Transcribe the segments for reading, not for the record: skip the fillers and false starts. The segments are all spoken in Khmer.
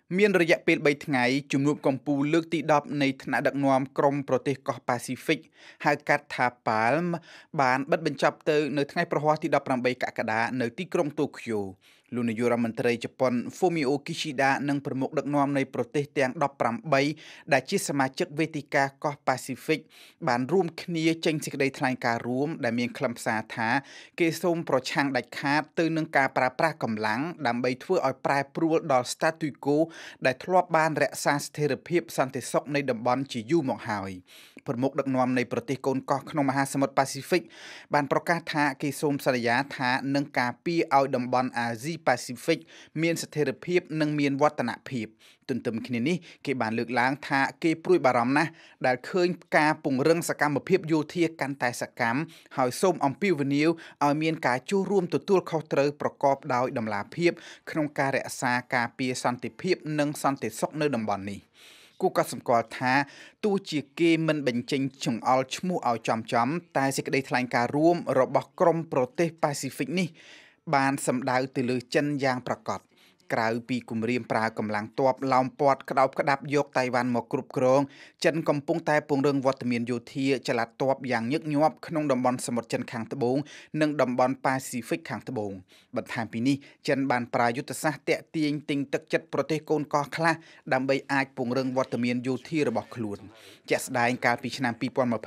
មានរយៈពេល3ថ្ងៃជំនួបកំពូលលើកទី10នៃថ្នាក់ដឹកនាំក្រុមប្រទេសកោះប៉ាស៊ីហ្វិកហៅកាត់ថា PALM បានបិទបញ្ចប់ទៅនៅថ្ងៃប្រហ័សទី18កក្កដានៅទីក្រុងតូក្យូលោកនាយករដ្ឋមន្ត្រីជប៉ុន Fumio Kishida និងប្រមុខដឹកនាំនៃប្រទេសទាំង18ដែលជាសមាជិកវេទិកាកោះប៉ាស៊ីហ្វិកបានរួមគ្នាចេញសេចក្តីថ្លែងការណ៍រួមដែលមានខ្លឹមសារថាគេសូមប្រឆាំងដាច់ខាតទៅនឹងការប្រើប្រាស់កម្លាំងដើម្បីធ្វើឲ្យប្រែប្រួលដល់ status quo ដែលធ្លាប់បានរក្សាស្ថិរភាពសន្តិសុខនៃតំបន់ជាយូរមកហើយប្រមុខដឹកនាំនៃប្រទេសកូនកោះក្នុងមហាសមុទ្រប៉ាស៊ីហ្វិកបានប្រកាសថាគេសូមសន្យាថានឹងការពារឲ្យតំបន់អាស៊ីប៉ាស៊ីហ្វិកមានស្ថិរភាពនិងមានវឌ្ឍនភាពទន្ទឹមគ្នានេះគេបានលើកឡើងថាគេព្រួយបារម្ភណាស់ដែលឃើញការពង្រឹងសកម្មភាពយោធាកាន់តែសកម្មហើយសូមអំពាវនាវឲ្យមានការចូលរួមទទួលខុសត្រូវប្រកបដោយតម្លាភាពក្នុងការរក្សាការពារសន្តិភាពនិងសន្តិសុខនៅតំបន់នេះគូក៏សម្គាល់ថាទោះជាគេមិនបញ្ចេញចង្អុលឈ្មោះឲ្យចំតែសេចក្តីថ្លែងការណ៍រួមរបស់ក្រុមប្រទេសប៉ាស៊ីហ្វិកនេះបានសម្ដៅទៅលើចិនយ៉ាងប្រាកដក្រៅពីគម្រាមប្រើកម្លាំងទ័ពឡោមព័ទ្ធក្តោបក្តាប់យកតៃវ៉ាន់មកគ្រប់គ្រងចិនកំពុងតែពង្រឹងវត្តមានយោធាចល័តទ័ពយ៉ាងញឹកញាប់ក្នុងតំបន់សមុទ្រចិនខាងត្បូងនិងតំបន់ប៉ាស៊ីហ្វិកខាងត្បូងបន្ថែមពីនេះចិនបានប្រើយុទ្ធសាស្ត្រតាក់ទាញទិញទឹកចិត្តប្រទេសកូនកោះខ្លះដើម្បីអាចពង្រឹងវត្តមានយោធារបស់ខ្លួនជាក់ស្ដែងកាលពីឆ្នាំ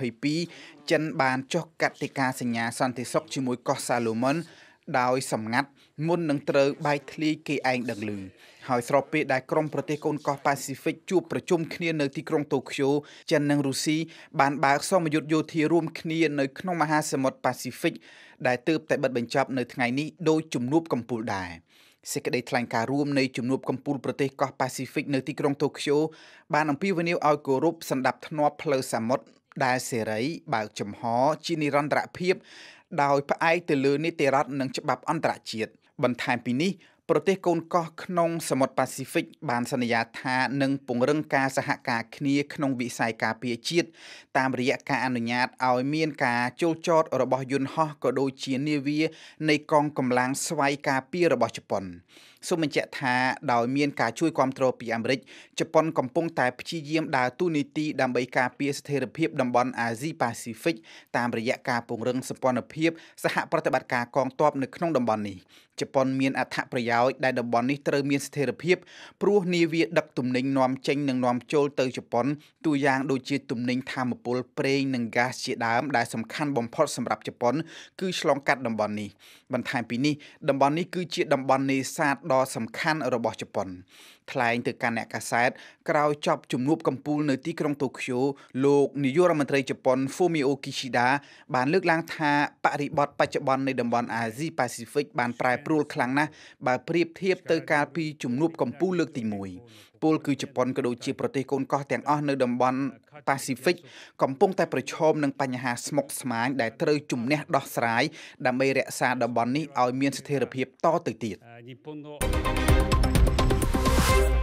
2022ចិនបានចុះកតិកាសញ្ញាសន្តិសុខជាមួយកោះសាឡូមុនដោយសម្ងាត់មុននឹងត្រូវបែកធ្លាយគេឯងដឹងឮហើយស្របពេលដែលក្រុមប្រទេសកូនកោះប៉ាស៊ីហ្វិកជួបប្រជុំគ្នានៅទីក្រុងតូក្យូចិននិងរុស្ស៊ីបានបើកសមយុទ្ធយោធារួមគ្នានៅក្នុងមហាសមុទ្រប៉ាស៊ីហ្វិកដែលទើបតែបិទបញ្ចប់នៅថ្ងៃនេះដោយជំនួបកំពូលដែរសេចក្តីថ្លែងការណ៍រួមនៃជំនួបកំពូលប្រទេសកោះប៉ាស៊ីហ្វិកនៅទីក្រុងតូក្យូបានអំពាវនាវឲ្យគោរពសណ្ដាប់ធ្នាប់ផ្លូវសមុទ្រដែលសេរីបើកចំហជានិរន្តរភាពដោយផ្អែកទៅលើនីតិរដ្ឋនិងច្បាប់អន្តរជាតិបន្ថែមពីនេះប្រទេសកូនកោះក្នុងសមុទ្រប៉ាស៊ីហ្វិកបានសន្យាថានឹងពង្រឹងការសហការគ្នាក្នុងវិស័យការពារជាតិតាមរយៈការអនុញ្ញាតឲ្យមានការចូលចតរបស់យន្តហោះក៏ដូចជានាវានៃកងកម្លាំងស្វ័យការពាររបស់ជប៉ុនសូមបញ្ជាក់ថាដោយមានការជួយគាំទ្រពីអាមេរិកជប៉ុនកំពុងតែព្យាយាមដើរតួនាទីដើម្បីការពារស្ថិរភាពតំបន់អាស៊ីប៉ាស៊ីហ្វិកតាមរយៈការពង្រឹងសម្ព័ន្ធភាពសហប្រតិបត្តិការកងទ័ពនៅក្នុងតំបន់នេះជប៉ុនមានអត្ថប្រយោជន៍ដែលតំបន់នេះត្រូវមានស្ថិរភាពព្រោះនាវាដឹកទំនិញនាំចេញនិងនាំចូលទៅជប៉ុនទូយ៉ាងដូចជាទំនិញថាមពលប្រេងនិងហ្គាសជាដើមដែលសំខាន់បំផុតសម្រាប់ជប៉ុនគឺឆ្លងកាត់តំបន់នេះបន្ថែមពីនេះតំបន់នេះគឺជាតំបន់នេសាទដ៏សំខាន់របស់ជប៉ុនថ្លែងទៅកាន់អ្នកកាសែតក្រោយចប់ជំនួបកំពូលនៅទីក្រុងតូក្យូលោកនាយករដ្ឋមន្ត្រីជប៉ុន Fumio Kishida បានលើកឡើងថាបរិបទបច្ចុប្បន្ននៃតំបន់អាស៊ីប៉ាស៊ីហ្វិកបានប្រែប្រួលខ្លាំងណាស់បើប្រៀបធៀបទៅកាលពីជំនួបកំពូលលើកទី1ពលគឺជប៉ុនក៏ដូចជាប្រទេសកូនកោះទាំងអស់នៅតំបន់ប៉ាស៊ីហ្វិកកំពុងតែប្រឈមនឹងបញ្ហាស្មុគស្មាញដែលត្រូវជំនះដោះស្រាយដើម្បីរក្សាតំបន់នេះឲ្យមានស្ថិរភាពតទៅទៀត